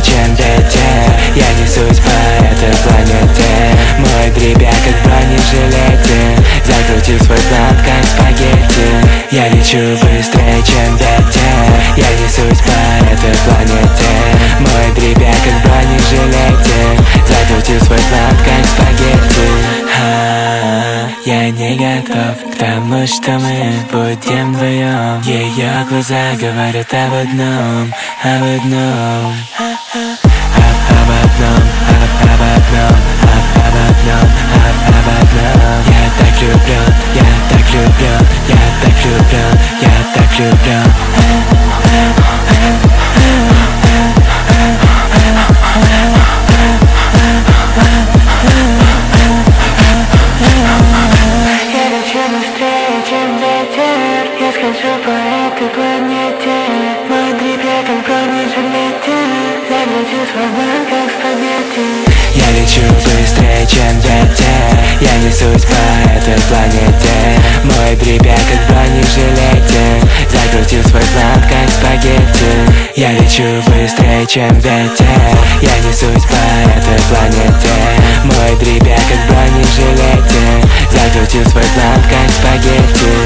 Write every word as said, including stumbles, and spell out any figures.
чем ветер. Я несусь по этой планете. Мой дребя как в бронежилете. Закрутил свой план как спагетти. Я лечу быстрее чем ветер. Я несусь по этой планете. Мой дребя как в бронежилете. Закрутил свой план как спагетти. А, я не готов к тому, что мы будем вдвоем. Ее глаза говорят об одном, об одном, об одном, об одном, об одном, об одном. Я так влюблен, я так влюблен, я так влюблен, я так влюблен. Я лечу быстрее, чем ветер. Я скольжу по этой планете. Мой дребя как в бронежилете. Закрутил свой план как спагетти. Я лечу быстрее чем ветер. Я несусь по этой планете. Мой дребя как в бронежилете. Закрутил свой план как спагетти. Я лечу быстрее чем ветер. Я несусь по этой планете. Мой дребя как в бронежилете. Закрутил свой план как спагетти.